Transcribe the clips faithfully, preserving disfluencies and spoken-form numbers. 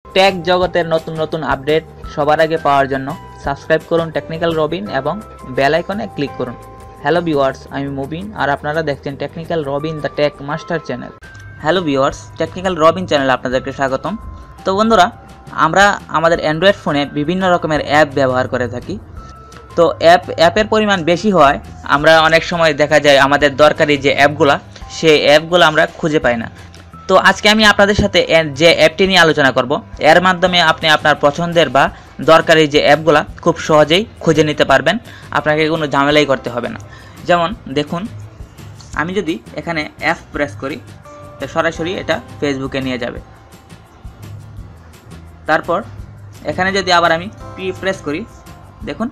Take জগতের নতুন নতুন আপডেট সবার আগে পাওয়ার জন্য সাবস্ক্রাইব করুন টেকনিক্যাল রবিন এবং বেল আইকনে ক্লিক করুন। হ্যালো ভিউয়ার্স, আমি মুবিন আর আপনারা দেখছেন technical Robin the tech master channel. Hello viewers, technical Robin চ্যানেলে আপনাদেরকে স্বাগতম। তো বন্ধুরা, আমরা আমাদের অ্যান্ড্রয়েড ফোনে বিভিন্ন রকমের অ্যাপ ব্যবহার করে থাকি। তো অ্যাপ অ্যাপের পরিমাণ বেশি হওয়ায় আমরা অনেক সময় দেখা যায় আমাদের দরকারি যে অ্যাপগুলো সেই অ্যাপগুলো আমরা খুঁজে পাই না। তো আজকে আমি আপনাদের সাথে যে অ্যাপটি নিয়ে আলোচনা করব, এর মাধ্যমে আপনি আপনার পছন্দের বা দরকারি যে অ্যাপগুলো খুব সহজেই খুঁজে নিতে পারবেন, আপনাকে কোনো ঝামেলাই করতে হবে না। যেমন দেখুন, আমি যদি এখানে অ্যাপ প্রেস করি তো সরাসরি এটা ফেসবুকে নিয়ে যাবে। তারপর এখানে যদি আবার আমি পি প্রেস করি, দেখুন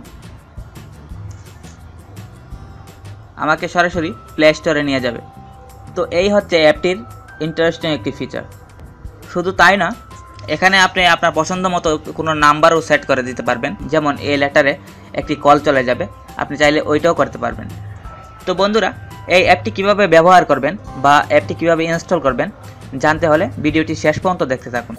আমাকে সরাসরি প্লে স্টোরে নিয়ে যাবে। তো এই হচ্ছে অ্যাপটির ইন্টারেস্টিং একটি ফিচার। শুধু তাই না, এখানে আপনি আপনার পছন্দ মতো কোনো নাম্বারও সেট করে দিতে পারবেন। যেমন এই লেটারে একটি কল চলে যাবে, আপনি চাইলে ওইটাও করতে পারবেন। তো বন্ধুরা, এই অ্যাপটি কিভাবে ব্যবহার করবেন বা অ্যাপটি কিভাবে ইনস্টল করবেন জানতে হলে ভিডিওটি শেষ পর্যন্ত দেখতে থাকুন।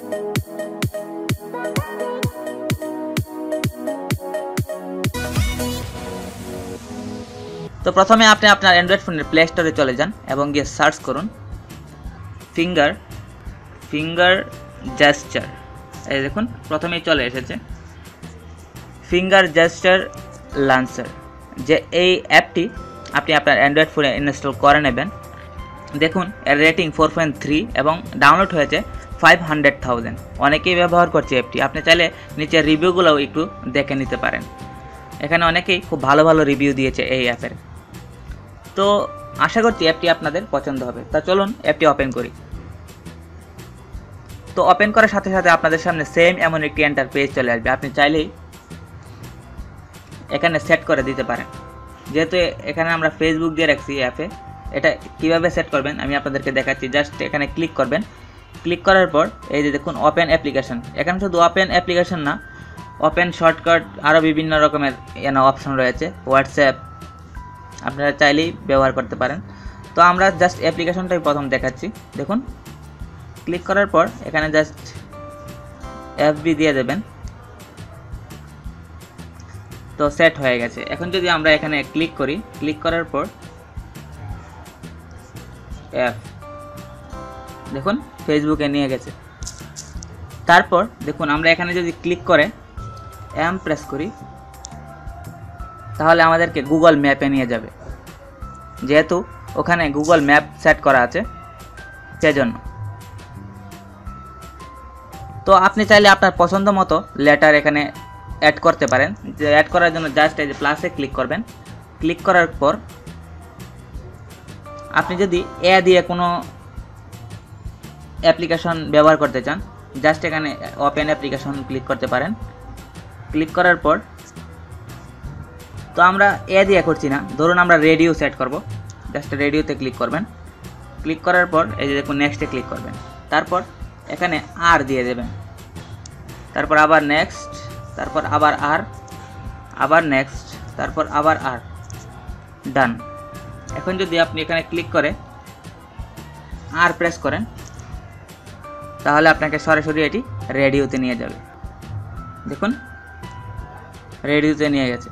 তো প্রথমে আপনি আপনার অ্যান্ড্রয়েড ফোনের প্লে স্টোরে চলে যান এবং গিয়ে সার্চ করুন ফিঙ্গার ফিঙ্গার জেস্টার। এই দেখুন প্রথমেই চলে এসেছে ফিঙ্গার জেস্টার লঞ্চার। যে এই অ্যাপটি আপনি আপনার অ্যান্ড্রয়েড ফোনে ইনস্টল করে নেবেন। দেখুন এর রেটিং ফোর পয়েন্ট থ্রি এবং ডাউনলোড হয়েছে ফাইভ হান্ড্রেড থাউজেন্ড। অনেকেই ব্যবহার করছে অ্যাপটি। আপনি চাইলে নিচের রিভিউগুলোও একটু দেখে নিতে পারেন। এখানে অনেকেই খুব ভালো ভালো রিভিউ দিয়েছে এই অ্যাপের। তো আশা করছি অ্যাপটি আপনাদের পছন্দ হবে। তা চলুন অ্যাপটি ওপেন করি। তো ওপেন করার সাথে সাথে আপনাদের সামনে সেম এমন একটি এন্টার পেজ চলে আসবে। আপনি চাইলেই এখানে সেট করে দিতে পারেন। যেহেতু এখানে আমরা ফেসবুক দিয়ে রাখছি অ্যাপে, এটা কিভাবে সেট করবেন আমি আপনাদেরকে দেখাচ্ছি। জাস্ট এখানে ক্লিক করবেন। ক্লিক করার পর এই যে দেখুন ওপেন অ্যাপ্লিকেশন। এখানে শুধু ওপেন অ্যাপ্লিকেশন না, ওপেন শর্টকাট আরও বিভিন্ন রকমের এখানে অপশন রয়েছে। হোয়াটসঅ্যাপ আপনারা চাইলেই ব্যবহার করতে পারেন। তো আমরা জাস্ট অ্যাপ্লিকেশনটাই প্রথম দেখাচ্ছি। দেখুন ক্লিক করার পর এখানে জাস্ট এফবি দিয়ে দেবেন। তো সেট হয়ে গেছে। এখন যদি আমরা এখানে ক্লিক করি, ক্লিক করার পর অ্যাপ দেখুন ফেসবুকে নিয়ে গেছে। তারপর দেখুন আমরা এখানে যদি ক্লিক করে এম প্রেস করি তাহলে আমাদেরকে গুগল ম্যাপে নিয়ে যাবে, যেহেতু ওখানে গুগল ম্যাপ সেট করা আছে সেজন্য। তো আপনি চাইলে আপনার পছন্দ মতো লেটার এখানে অ্যাড করতে পারেন। যে অ্যাড করার জন্য জাস্ট এই যে প্লাসে ক্লিক করবেন। ক্লিক করার পর আপনি যদি এ দিয়ে কোনো অ্যাপ্লিকেশন ব্যবহার করতে চান, জাস্ট এখানে ওপেন অ্যাপ্লিকেশন ক্লিক করতে পারেন। ক্লিক করার পর তো আমরা এ দিয়ে করছি না, ধরুন আমরা রেডিও সেট করব। জাস্ট রেডিওতে ক্লিক করবেন। ক্লিক করার পর এই যে দেখুন নেক্সটে ক্লিক করবেন। তারপর এখানে আর দিয়ে দেবেন। তারপর আবার নেক্সট, তারপর আবার আর, আবার নেক্সট, তারপর আবার আর, ডান। এখন যদি আপনি এখানে ক্লিক করে আর প্রেস করেন তাহলে আপনাকে সরাসরি এটি রেডিওতে নিয়ে যাবে। দেখুন রেডিওতে নিয়ে গেছে।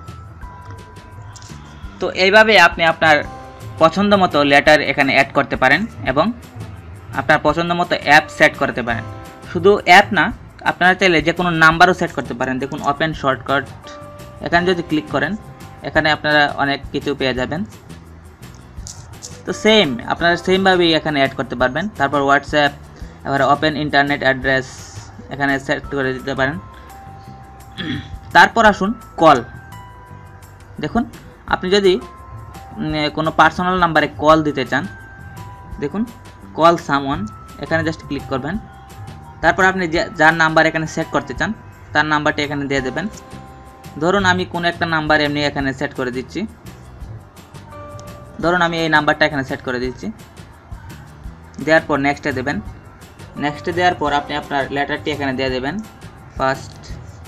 তো এইভাবে আপনি আপনার পছন্দ মতো লেটার এখানে অ্যাড করতে পারেন এবং আপনার পছন্দ মতো অ্যাপ সেট করতে পারেন। শুধু অ্যাপ না, আপনারা চাইলে যে কোনো নাম্বারও সেট করতে পারেন। দেখুন ওপেন শর্টকাট, এখানে যদি ক্লিক করেন এখানে আপনারা অনেক কিছু পেয়ে যাবেন। তো সেম আপনারা সেমভাবেই এখানে অ্যাড করতে পারবেন। তারপর হোয়াটসঅ্যাপ, এবার ওপেন ইন্টারনেট অ্যাড্রেস এখানে সেট করে দিতে পারেন। তারপর আসুন কল। দেখুন আপনি যদি কোনো পার্সোনাল নাম্বারে কল দিতে চান, দেখুন কল সামওয়ান, এখানে জাস্ট ক্লিক করবেন। তারপর আপনি যার নাম্বার এখানে সেট করতে চান তার নাম্বারটি এখানে দিয়ে দেবেন। ধরুন আমি কোনো একটা নাম্বার এমনি এখানে সেট করে দিচ্ছি। ধরুন আমি এই নাম্বারটা এখানে সেট করে দিচ্ছি। দেওয়ার পর নেক্সটে দেবেন। নেক্সটে দেওয়ার পর আপনি আপনার লেটারটি এখানে দিয়ে দেবেন ফার্স্ট।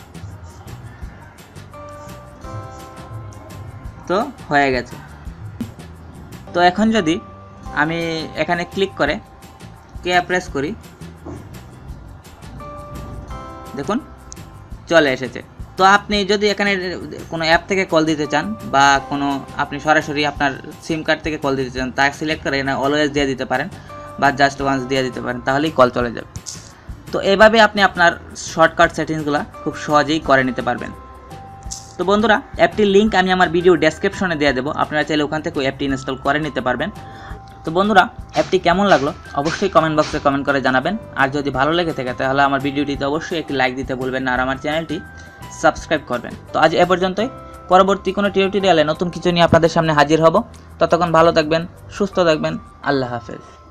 তো হয়ে গেছে। তো এখন যদি আমি এখানে ক্লিক করে কে প্রেস করি দেখুন চলে এসেছে। তো আপনি যদি এখানে কোনো অ্যাপ থেকে কল দিতে চান বা কোনো আপনি সরাসরি আপনার সিম কার্ড থেকে কল দিতে চান, তা সিলেক্ট করে এখানে অলওয়েজ দিয়ে দিতে পারেন বা জাস্ট ওয়ান্স দিয়ে দিতে পারেন, তাহলেই কল চলে যাবে। তো এভাবে আপনি আপনার শর্টকাট সেটিংসগুলো খুব সহজেই করে নিতে পারবেন। তো বন্ধুরা, অ্যাপটির লিঙ্ক আমি আমার ভিডিও ডেসক্রিপশনে দিয়ে দেবো, আপনারা চাইলে ওখান থেকে অ্যাপটি ইনস্টল করে নিতে পারবেন। তো বন্ধুরা, অ্যাপটি কেমন লাগলো অবশ্যই কমেন্ট বক্সে কমেন্ট করে জানাবেন। আর যদি ভালো লেগে থাকে তাহলে আমার ভিডিওটিতে অবশ্যই একটি লাইক দিতে ভুলবেন না, আর আমার চ্যানেলটি সাবস্ক্রাইব করবেন। তো আজ এ পর্যন্তই, পরবর্তী কোনো টিউটোরিয়ালে নতুন কিছু নিয়ে আপনাদের সামনে হাজির হব। ততক্ষণ ভালো থাকবেন, সুস্থ থাকবেন, আল্লাহ হাফেজ।